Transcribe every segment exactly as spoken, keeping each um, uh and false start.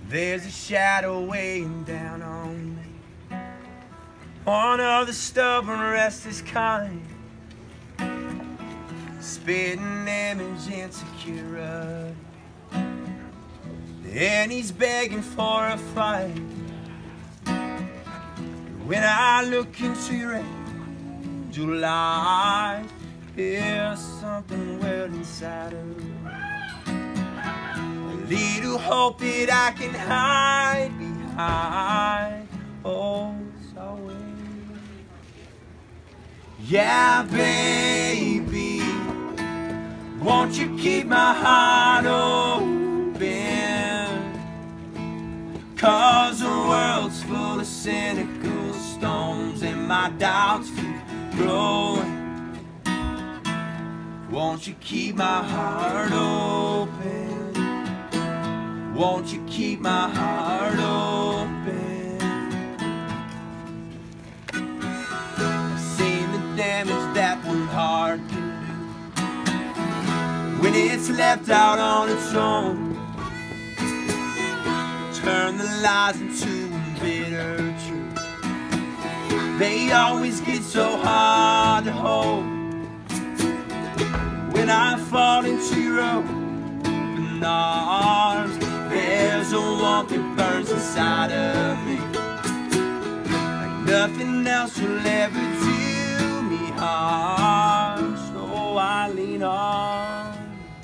There's a shadow weighing down on me, one of the stubborn, restless kind, spitting image insecurity, and he's begging for a fight. When I look into your angel eyes, there's something well inside of me, a little hope that I can hide behind. Oh, it's always, yeah, baby, won't you keep my heart open? 'Cause the world's full of cynical stones and my doubts keep growing. Won't you keep my heart open? Won't you keep my heart open? I've seen the damage that one heart can do when it's left out on its own. Turn the lies into bitter truth. They always get so hard to hold. When I fall into your open arms, there's a warmth that burns inside of me, like nothing else will ever do me harm. So I lean on,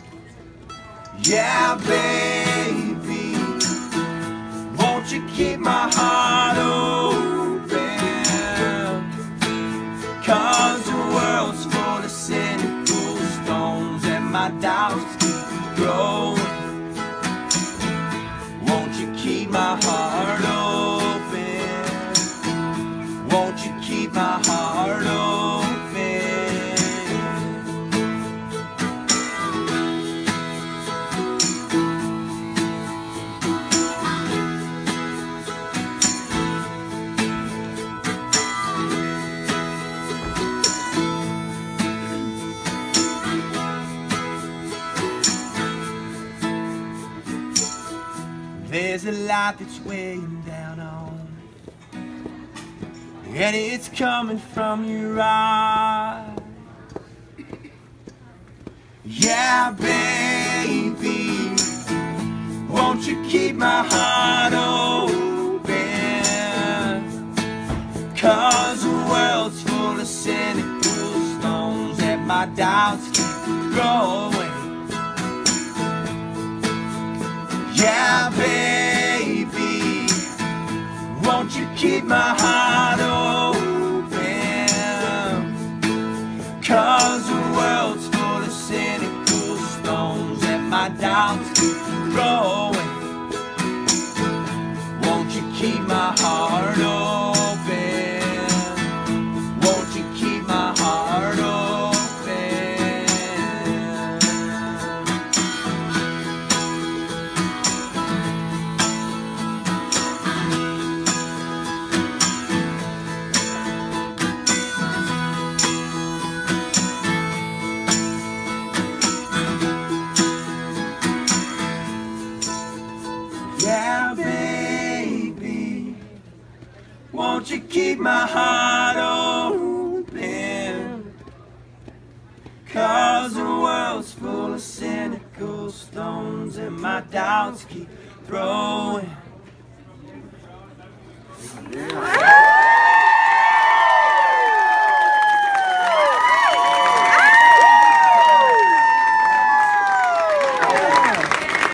yeah, baby, won't you keep my heart open? 'Cause the world's full of cynical stones and my doubts keep growing. Won't you keep my heart open? Won't you keep my heart open? There's a light that's weighing down on me, and it's coming from your eyes. Yeah, baby, won't you keep my heart open? 'Cause the world's full of cynical stones and my doubts keep growing. Yeah, baby, won't you keep my heart open? 'Cause the world's full of cynical stones and my doubts keep growing. Won't you keep my heart open? Won't you keep my heart open? Yeah, baby, won't you keep my heart open? 'Cause the world's full of cynical stones and my doubts keep throwing. Yeah.